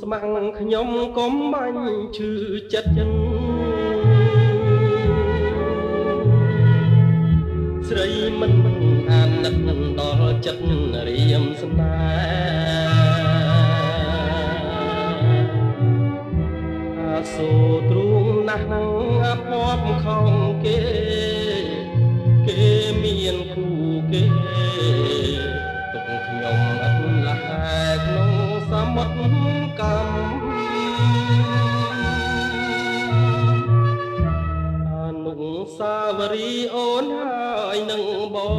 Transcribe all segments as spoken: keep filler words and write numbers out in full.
ស្ម័គ្រខ្ញុំកុំបាញ់ឈឺចិត្តស្រីមិនអាណិតដល់ចិត្តរៀមស្នេហ៍អាសូរទ្រូងណាស់អាភ័ព្វខំគេគេមានគូគេទុកខ្ញុំអត់លះក្នុងសមុទ្រកម្មអនុស្សាវរីយ៍អូនហើយនឹងបង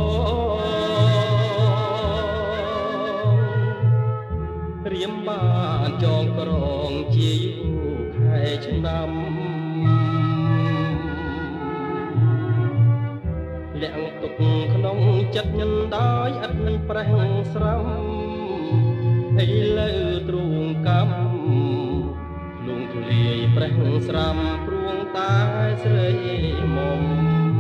រៀមបានចងក្រងជាយូរខែឆ្នាំលាក់ទុកក្នុងចិត្តញដោយឥតប្រេះស្រំឥឡូវទ្រូងកម្មលងធ្លាយប្រេះស្រំព្រួងតែស្រីមុំ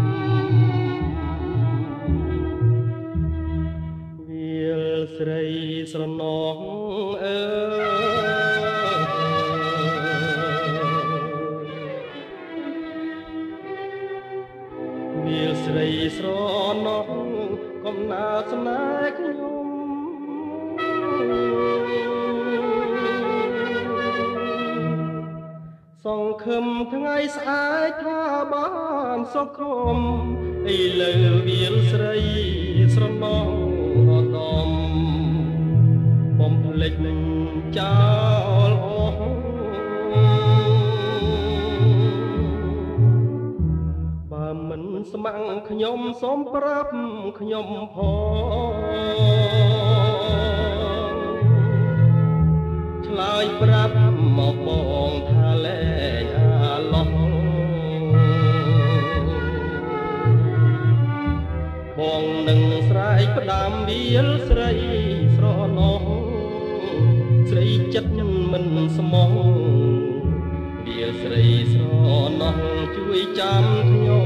វាលស្រីស្រណងអើវាលស្រីស្រណងកំណើតស្នេហ៍ខ្ញុំសង្ឃឹមថ្ងៃស្អែកថាបានសុខមឥឡូវវាលស្រីស្រណងអដំបំភ្លេចចោលអស់បើមិនស្ម័គ្រខ្ញុំសូមប្រាប់ខ្ញុំផងឆ្លើយប្រាប់មកបងថាលែងអាឡោះបងនឹងស្រែកផ្ដាំវាលស្រីស្រណោះស្រីចិត្តមិនស្មោះវាលស្រីស្រណោះជួយចាំខ្ញុំ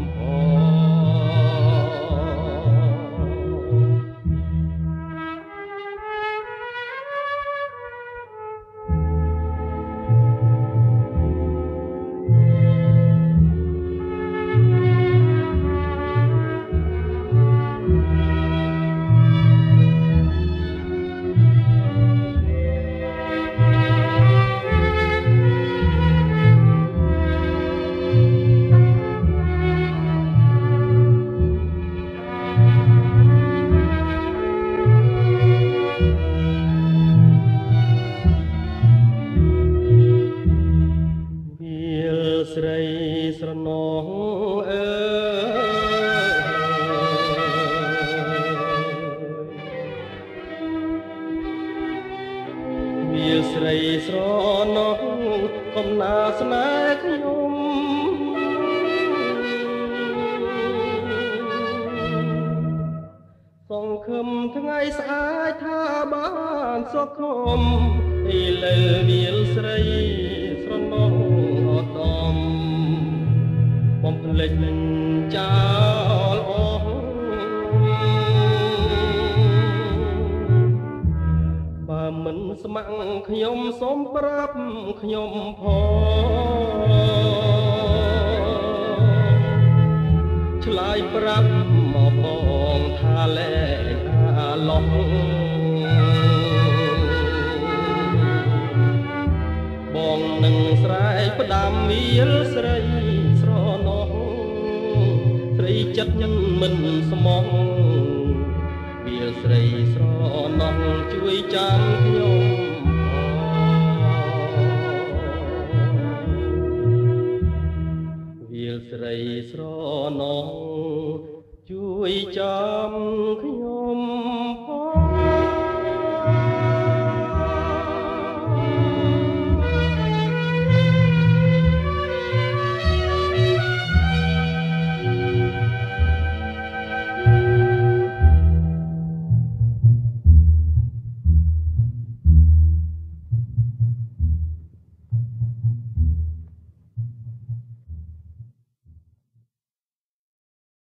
ស្រីស្រណងអើវាស្រីស្រណងកំណើស្នេហ៍ខ្ញុំសង្ឃឹមថ្ងៃស្អែកថាបានសុខមឥឡូវវាលស្រីស្រណងអដំបំភ្លេចចោលអស់បើមិនស្ម័គ្រខ្ញុំសូមប្រាប់ខ្ញុំផងឆ្លើយប្រាប់មកបងថាលែងអាឡោះបងនឹងស្រែកផ្ដាំវាលស្រីស្រណោះស្រីចិត្តមិនស្មោះវាលស្រីស្រណោះជួយចាំខ្ញុំវាលស្រីស្រណោះ